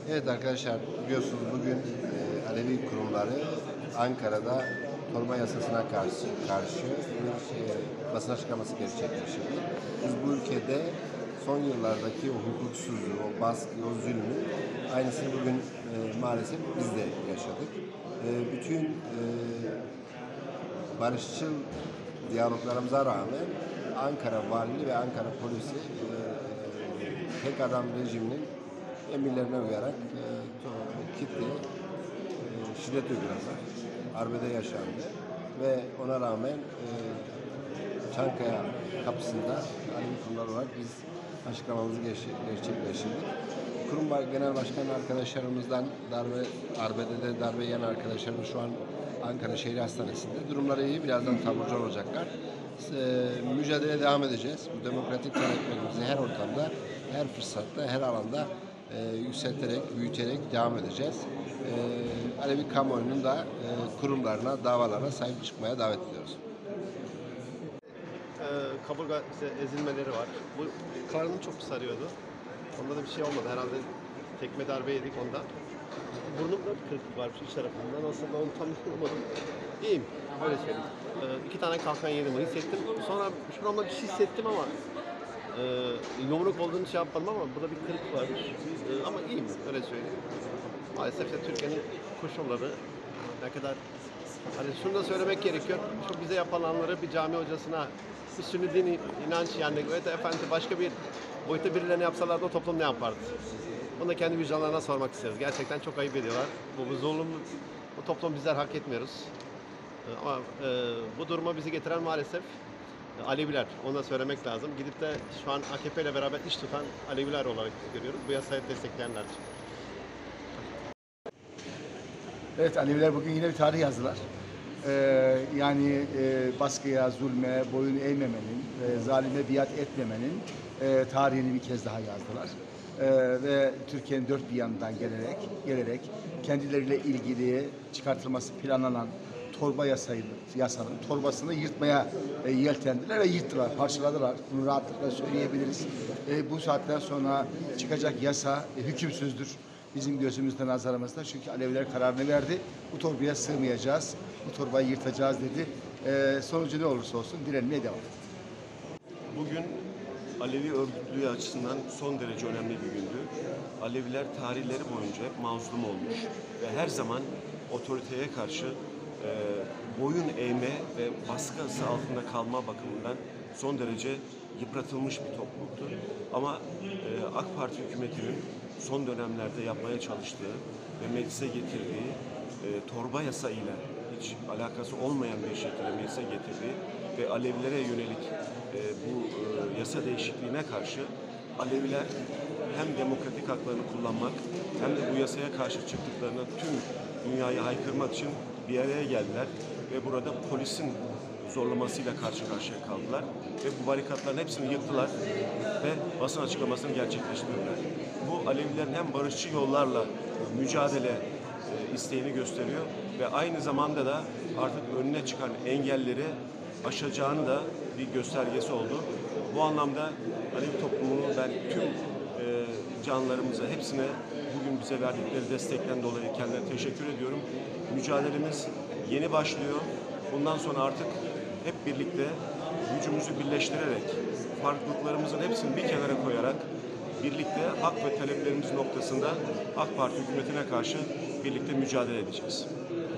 Evet arkadaşlar, biliyorsunuz bugün Alevi kurumları Ankara'da torba yasasına karşı bir basın açıklaması gerçekleştirdi. Biz bu ülkede son yıllardaki o hukuksuzluğu, o baskıyı, o zulmü aynısını bugün maalesef biz de yaşadık. Bütün barışçıl diyaloglarımıza rağmen Ankara Valiliği ve Ankara Polisi tek adam rejiminin emirlerine uyarak kitle şiddet uyguladılar. Arbede yaşandı ve ona rağmen Çankaya kapısında Alevi kurumlar olarak biz açıklamamızı gerçekleştirdik. Kurum Genel Başkan arkadaşlarımızdan arbedede darbe yiyen arkadaşlarımız şu an Ankara Şehir Hastanesi'nde. Durumları iyi, birazdan taburcu olacaklar. Mücadeleye devam edeceğiz. Bu demokratik taleplerimizi her ortamda, her fırsatta, her alanda yükselterek, büyüterek devam edeceğiz. Alevi kamuoyunun da kurumlarına, davalarına sahip çıkmaya davet ediyoruz. Kaburga ezilmeleri var. Bu karnım çok sarıyordu. Onda da bir şey olmadı. Herhalde tekme darbe yedik onda. Burnumda bir kırıklık varmış iç tarafında. Nasıl onu tam anlamadım. İyiyim. Öyle söyleyeyim. 2 tane kalkan yedim. Hissettim. Sonra şuramda bir şey hissettim ama yumruk olduğunu şey yapmadım ama burada bir kırık varmış. Ama iyiyim. Öyle söyleyeyim. Maalesef de Türkiye'nin koşulları ne kadar, hani şunu da söylemek gerekiyor. Şu bize yapılanları bir cami hocasına, bir sünni din inanç, yani evet efendi, başka bir boyutta birilerine yapsalardı o toplum ne yapardı? Bunu da kendi vicdanlarına sormak isteriz. Gerçekten çok ayıp ediyorlar. Bu zulüm, bu toplum bizler hak etmiyoruz. Ama bu duruma bizi getiren maalesef Aleviler. Onu da söylemek lazım. Gidip de şu an AKP ile beraber iş tutan Aleviler olarak görüyoruz. Bu yasayı destekleyenler. Evet, Aleviler bugün yine bir tarih yazdılar. Baskıya, zulme, boyun eğmemenin, zalime biat etmemenin tarihini bir kez daha yazdılar. Ve Türkiye'nin dört bir yanından gelerek kendileriyle ilgili çıkartılması planlanan torba yasanın torbasını yırtmaya yeltendiler ve yırttılar, parçaladılar. Bunu rahatlıkla söyleyebiliriz. Bu saatten sonra çıkacak yasa hükümsüzdür. Bizim gözümüzde, nazarımızda. Çünkü Aleviler kararını verdi. Bu torbaya sığmayacağız. Bu torbayı yırtacağız dedi. Sonucu ne olursa olsun direnmeye devam etti. Bugün Alevi örgütlüğü açısından son derece önemli bir gündü. Aleviler tarihleri boyunca hep mazlum olmuş ve her zaman otoriteye karşı boyun eğme ve baskısı altında kalma bakımından son derece yıpratılmış bir topluluktu. Ama AK Parti hükümetinin son dönemlerde yapmaya çalıştığı ve meclise getirdiği torba yasa ile hiç alakası olmayan bir şekilde meclise getirdiği ve Alevilere yönelik bu yasa değişikliğine karşı Aleviler hem demokratik haklarını kullanmak hem de bu yasaya karşı çıktıklarını tüm dünyayı haykırmak için bir araya geldiler ve burada polisin zorlamasıyla karşı karşıya kaldılar ve bu barikatların hepsini yıktılar ve basın açıklamasını gerçekleştirdiler. Bu Alevilerin hem barışçı yollarla mücadele isteğini gösteriyor ve aynı zamanda da artık önüne çıkan engelleri aşacağını da bir göstergesi oldu. Bu anlamda Alevi toplumunu ben tüm canlarımıza, hepsine bugün bize verdikleri destekten dolayı kendilerine teşekkür ediyorum. Mücadelemiz yeni başlıyor. Bundan sonra artık hep birlikte gücümüzü birleştirerek, farklılıklarımızın hepsini bir kenara koyarak birlikte hak ve taleplerimiz noktasında AK Parti hükümetine karşı birlikte mücadele edeceğiz.